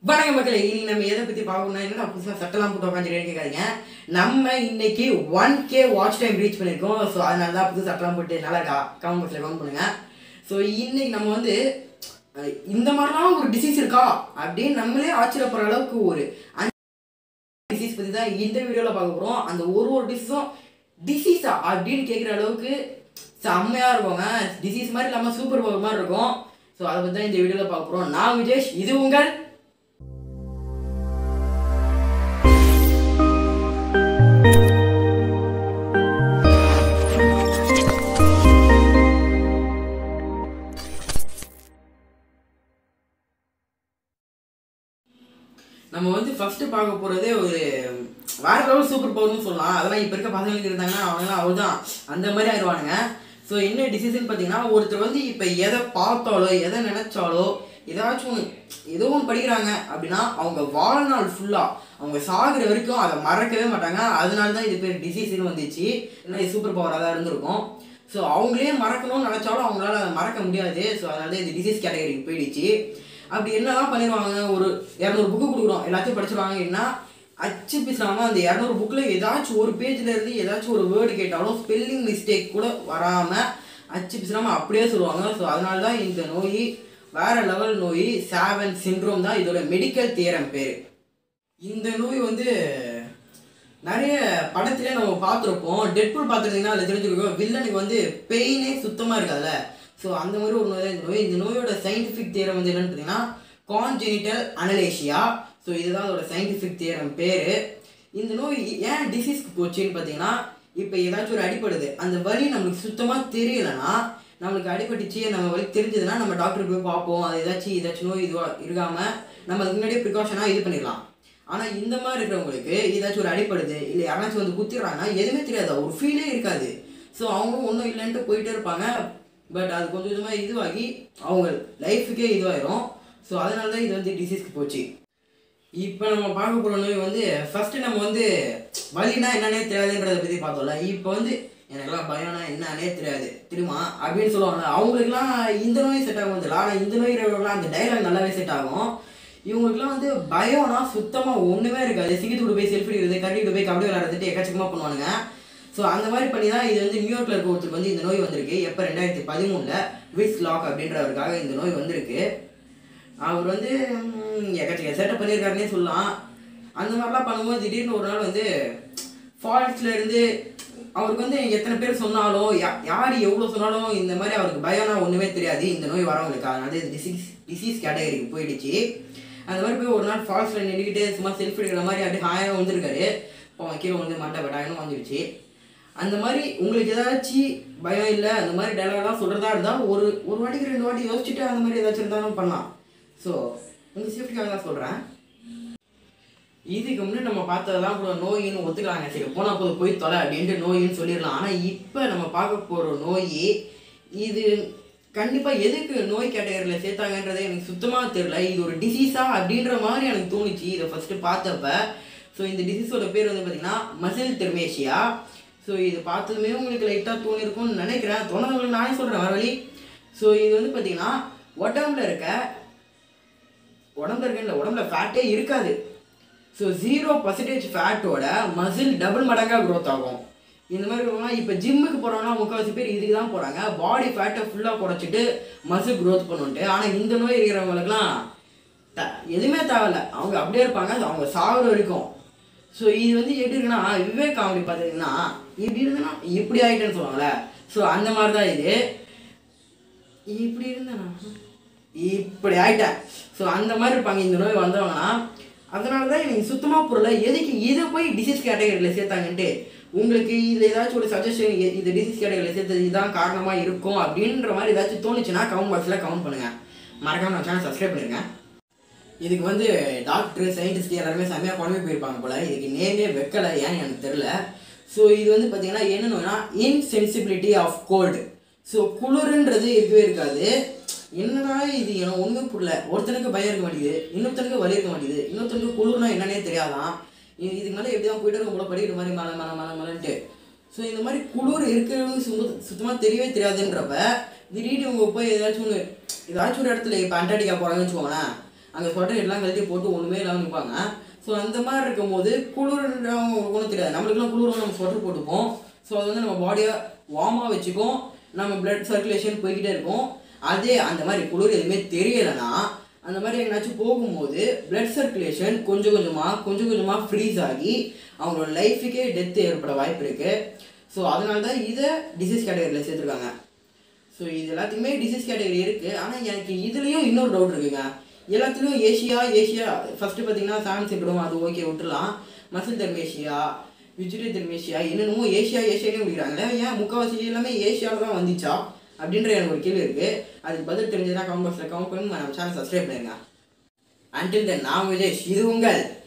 வணக்கம் மக்களே, இனி நம்ம எதை பற்றி பார்க்கணும்னா என்ன புதுசாக சட்டெல்லாம் போட்டு உட்காந்துட்டு கேட்காதீங்க. நம்ம இன்னைக்கு 1K வாட்ச் டைம் ரீச் பண்ணியிருக்கோம். ஸோ அதனால தான் புது சட்டெல்லாம் போட்டு நல்லா இருக்கா கமெண்ட் பாக்ஸில் கமெண்ட் பண்ணுங்க. ஸோ இன்னைக்கு நம்ம வந்து இந்த மாதிரிலாம் ஒரு டிசீஸ் இருக்கா அப்படின்னு நம்மளே ஆச்சரியப்படுற அளவுக்கு ஒரு டிசீஸ் பற்றி தான் இந்த வீடியோவில் பார்க்க போகிறோம். அந்த ஒரு டிசீஸும் டிசீஸா அப்படின்னு கேட்குற அளவுக்கு செம்மையாக இருக்குங்க. டிசீஸ் மாதிரி இல்லாமல் சூப்பர் பவர் மாதிரி இருக்கும். ஸோ அதை பற்றி தான் இந்த வீடியோவில் பார்க்க போகிறோம். நான் விஜேஷ், இது உங்கள் நம்ம வந்து ஃபர்ஸ்ட் பார்க்க போகிறதே ஒரு வேற லெவல் சூப்பர் பவர்னு சொல்லலாம். அதெல்லாம் இப்போ இருக்க பசங்களுக்கு இருந்தாங்கன்னா அவங்களாம் அவ்வளோதான் அந்த மாதிரி ஆயிடுவானுங்க. ஸோ என்ன டிசிஷன் பார்த்தீங்கன்னா, ஒருத்தர் வந்து இப்போ எதை பார்த்தாலோ எதை நினைச்சாலோ ஏதாச்சும் ஏதோ ஒன்று படிக்கிறாங்க அப்படின்னா அவங்க வாழ்நாள் ஃபுல்லாக அவங்க சாகுற வரைக்கும் அதை மறக்கவே மாட்டாங்க. அதனால தான் இது பேர் டிசீஸ்னு வந்துச்சு. ஏன்னா இது சூப்பர் பவராக தான் இருந்திருக்கும். ஸோ அவங்களே மறக்கணும்னு நினச்சாலும் அவங்களால அதை மறக்க முடியாது. ஸோ அதனால தான் இது டிசீஸ் கேட்டகரிக்கு போயிடுச்சு. அப்படி என்னதான் பண்ணிடுவாங்க, ஒரு 200 புக்கு கொடுக்குறோம், எல்லாத்தையும் படிச்சிருவாங்க. என்ன அச்சு பிசாமல் அந்த 200 புக்கில் ஏதாச்சும் ஒரு பேஜில் இருந்து ஏதாச்சும் ஒரு வேர்டு கேட்டாலும் ஸ்பெல்லிங் மிஸ்டேக் கூட வராமல் அச்சு பிசாமல் அப்படியே சொல்லுவாங்க. ஸோ அதனால தான் இந்த நோய் வேற லெவல் நோய், சேவன் சிண்ட்ரோம் தான் இதோட மெடிக்கல் தியரம் பேர். இந்த நோய் வந்து நிறைய படத்திலே நம்ம பார்த்துருப்போம். டெட்பூல் பார்த்துருந்தீங்கன்னா அதில் தெரிஞ்சுருக்கோம், வில்லனுக்கு வந்து பெயினே சுத்தமாக இருக்காதுல்ல. ஸோ அந்த மாதிரி ஒரு நோய் தான் இந்த நோய். இந்த நோயோட சயின்டிஃபிக் தியரம் வந்து என்னன்னு பார்த்தீங்கன்னா கான்ஜெனிட்டல் அனலேஷியா. ஸோ இதுதான் அதோட சயின்டிஃபிக் தியரம் பேர். இந்த நோய் ஏன் டிசீஸ்க்கு போச்சுன்னு பார்த்தீங்கன்னா, இப்போ ஏதாச்சும் ஒரு அடிப்படுது, அந்த வலி நம்மளுக்கு சுத்தமாக தெரியலைன்னா, நம்மளுக்கு அடிபட்டுச்சு நம்ம வலி தெரிஞ்சதுன்னா நம்ம டாக்டருக்கு போய் பார்ப்போம். அது ஏதாச்சும் நோய் இதுவாக இருக்காமல் நம்ம அதுக்கு முன்னாடியே ப்ரிகாஷனாக இது பண்ணிடலாம். ஆனால் இந்த மாதிரி இருக்கிறவங்களுக்கு ஏதாச்சும் ஒரு அடிப்படுது இல்லை யாராச்சும் வந்து குத்திடுறாங்கன்னா எதுவுமே தெரியாது, ஒரு ஃபீலே இருக்காது. ஸோ அவங்களும் ஒன்றும் இல்லைன்ட்டு போயிட்டே இருப்பாங்க. பட் அது கொஞ்சம் கொஞ்சமாக இதுவாகி அவங்க லைஃபுக்கே இதுவாயிரும். ஸோ அதனால தான் இது வந்து டிசீஸ்க்கு போச்சு. இப்போ நம்ம பார்க்க போகிற நோய் வந்து ஃபஸ்ட்டு நம்ம வந்து வலினா என்னன்னே தெரியாதுன்றதை பற்றி பார்த்தோம்ல. இப்போ வந்து எனக்குலாம் பயம்னா என்னன்னே தெரியாது தெரியுமா அப்படின்னு சொல்லுவாங்க. அவங்களுக்குலாம் இந்த நோய் செட் ஆகும் தெரியல. ஆனால் இந்த நோய் இருக்கிறவங்களாம் அந்த டைலாக் நல்லாவே செட் ஆகும். இவங்களுக்குலாம் வந்து பயம்னா சுத்தமாக ஒன்றுமே இருக்காது. சிக்கிட்டு போய் செல்ஃபி எடுக்கிறது, கட்டிட்டு போய் கபடி விளையாடுறதுட்டு எக்கச்சக்கமாக பண்ணுவானுங்க. ஸோ அந்த மாதிரி பண்ணி தான் இது வந்து நியூயார்க்கில் இருக்க ஒருத்தருக்கு வந்து இந்த நோய் வந்திருக்கு. எப்போ 2013 விஸ் லாக் அப்படின்றவருக்காக இந்த நோய் வந்திருக்கு. அவர் வந்து எக்கச்சக்க செட்டப் பண்ணியிருக்காருன்னே சொல்லலாம். அந்த மாதிரிலாம் பண்ணும்போது திடீர்னு ஒரு நாள் வந்து ஃபால்ஸில் இருந்து அவருக்கு வந்து எத்தனை பேர் சொன்னாலும் யார் எவ்வளோ சொன்னாலும் இந்த மாதிரி அவருக்கு பயம்னா ஒன்றுமே தெரியாது இந்த நோய் வரவங்களுக்கு. அதனால இது டிசீஸ் கேட்டகரிக்கு போயிடுச்சு. அந்த மாதிரி போய் ஒரு நாள் ஃபால்ஸில் நின்றுக்கிட்டு சும்மா செல்ஃபி எடுக்கிற மாதிரி அப்படி ஹாயம் வந்துருக்காரு. இப்போ கீழே வந்து மண்டை பட்டாயனும் வந்துடுச்சு. அந்த மாதிரி உங்களுக்கு ஏதாச்சும் பயம் இல்லை அந்த மாதிரி டைலாக்லாம் சொல்கிறதா இருந்தால் ஒரு வாட்டிக்கு 2 வாட்டி யோசிச்சுட்டு அந்த மாதிரி ஏதாச்சும் இருந்தாலும் பண்ணலாம். ஸோ உங்கள் சேஃப்டிக்காக தான் சொல்கிறேன். இதுக்கு முன்னாடி நம்ம பார்த்ததெல்லாம் கூட நோயின்னு ஒத்துக்கலாங்க. சரி போனால் போய் தொலை அப்படின்ட்டு நோயின்னு சொல்லிடலாம். ஆனால் இப்போ நம்ம பார்க்க போகிற நோய் இது கண்டிப்பாக எதுக்கு நோய் கேட்டகரியில் சேர்த்தாங்கன்றதே எனக்கு சுத்தமாக தெரியல. இது ஒரு டிசீஸா அப்படின்ற மாதிரி எனக்கு தோணுச்சு இதை ஃபஸ்ட்டு பார்த்தப்ப. ஸோ இந்த டிசீஸோட பேர் வந்து பார்த்திங்கன்னா மசில் தெர்மேஷியா. ஸோ இது பார்த்ததுமே உங்களுக்கு லைட்டாக தோணிருக்கும்னு நினைக்கிறேன். தோணுறவங்களுக்கு நானே சொல்கிறேன் வர வழி. ஸோ இது வந்து பார்த்திங்கன்னா உடம்புல உடம்புல ஃபேட்டே இருக்காது. ஸோ 0% ஃபேட்டோட மசில் டபுள் மடங்காக க்ரோத் ஆகும். இந்த மாதிரி இருக்கவங்களாம் இப்போ ஜிம்முக்கு போகிறவங்கன்னா முக்கால்வாசி பேர் இதுக்கு தான் போகிறாங்க, பாடி ஃபேட்டை ஃபுல்லாக குறைச்சிட்டு மசில் க்ரோத் பண்ணுன்ட்டு. ஆனால் இந்த நோய் இருக்கிறவங்களுக்குலாம் எதுவுமே தேவையில்லை, அவங்க அப்படியே இருப்பாங்க அவங்க சாகுற வரைக்கும். ஸோ இது வந்து எப்படி இருக்குன்னா, விவேக் காமெடி பார்த்தீங்கன்னா இப்படி இருந்தேன்னா இப்படி ஆகிட்டேன்னு சொல்லுவாங்களே. ஸோ அந்த மாதிரி தான் இது. இப்படி இருந்தேன்னா இப்படி ஆகிட்டேன். ஸோ அந்த மாதிரி இருப்பாங்க இந்த நோய் வந்தவங்கன்னா. அதனால தான் எனக்கு சுத்தமாக புரியல எதுக்கு இதை போய் டிசீஸ் கேட்டகரியில் சேர்த்தாங்கன்ட்டு. உங்களுக்கு இதில் ஏதாச்சும் ஒரு சஜஷன் இது டிசீஸ் கேட்டகரியில் சேர்த்தது இதுதான் காரணமாக இருக்கும் அப்படின்ற மாதிரி ஏதாச்சும் தோணுச்சுன்னா கமெண்ட் பாக்ஸில் கமெண்ட் பண்ணுங்கள். மறக்காமல் நம்ம சேனல் சப்ஸ்கிரைப் பண்ணிடுங்க. இதுக்கு வந்து டாக்டர் சயின்டிஸ்ட் எல்லாருமே செம்மையாக குழம்பு போயிருப்பாங்க போல். இதுக்கு நேமே வைக்கலை, ஏன்னு எனக்கு தெரில. ஸோ இது வந்து பார்த்திங்கன்னா என்னென்னா இன்சென்சிபிலிட்டி ஆஃப் கோல்டு. ஸோ குளிர்ன்றது இருக்கவே இருக்காது. என்னடா இது எனக்கு ஒன்றும் புரியல. ஒருத்தனுக்கு பயம் இருக்க மாட்டேங்குது, இன்னொருத்தனுக்கு வலி இருக்க மாட்டேங்குது, இன்னொருத்தனுக்கு குளிர்னா என்னன்னே தெரியாதான். இதுக்கு மேலே எப்படி தான் போய்ட்டு உங்களை படிக்கிற மாதிரி மலைன்ட்டு. ஸோ இந்த மாதிரி குளிர் இருக்கிறவங்க சுத்தமாக தெரியவே தெரியாதுன்றப்ப திடீர்னு உங்கள் போய் ஏதாச்சும் ஒரு இடத்துல இப்போ அண்டார்டிகா போகிறாங்கன்னு வச்சுக்கோங்களேன். அங்கே ஸ்வெட்டர் எல்லாம் கழட்டி போட்டு ஒன்றுமே இல்லாமல் நிற்பாங்க. ஸோ அந்த மாதிரி இருக்கும் போது குளிர்ன்றவங்க ஒன்றும் தெரியாது, நம்மளுக்குலாம் குளிர் நம்ம ஸ்வெட்டர் போட்டுப்போம். ஸோ அது வந்து நம்ம பாடியை வார்மாக வச்சுக்கும், நம்ம பிளட் சர்க்குலேஷன் போய்கிட்டே இருக்கும். அதே அந்த மாதிரி குளிர் எதுவுமே தெரியலைன்னா அந்த மாதிரி எங்கேனாச்சும் போகும்போது பிளட் சர்க்குலேஷன் கொஞ்சம் கொஞ்சமாக ஃப்ரீஸ் ஆகி அவங்களோட லைஃபுக்கே டெத்து ஏற்பட வாய்ப்பு இருக்குது. ஸோ அதனால தான் இதை டிசீஸ் கேட்டகரியில் சேர்த்துருக்காங்க. ஸோ இது எல்லாத்துக்குமே டிசீஸ் கேட்டகரி இருக்குது. ஆனால் எனக்கு இதுலேயும் இன்னொரு டவுட் இருக்குங்க. எல்லாத்துலேயும் ஏஷியா ஃபஸ்ட்டு பார்த்தீங்கன்னா சான் சிண்ட்ரோம் அது ஓகே விட்டுலாம், மசில் தெர்மேஷியா, விஜுரி தெர்மேஷியா, என்னென்னமோ ஏஷியானே விடுறாங்களே, ஏன் முக்கால்வாசி எல்லாமே ஏஷியாவில் தான் வந்துச்சா அப்படின்ற எனக்கு ஒரு கேள்வி இருக்குது. அதுக்கு பதில் தெரிஞ்சதுன்னா கமெண்ட் பாக்ஸில் கமெண்ட் பண்ணி நம்ம சேனல் சப்ஸ்கிரைப் பண்ணிடுங்க. அன்டில் தென் நான் விஜய், இது உங்கள்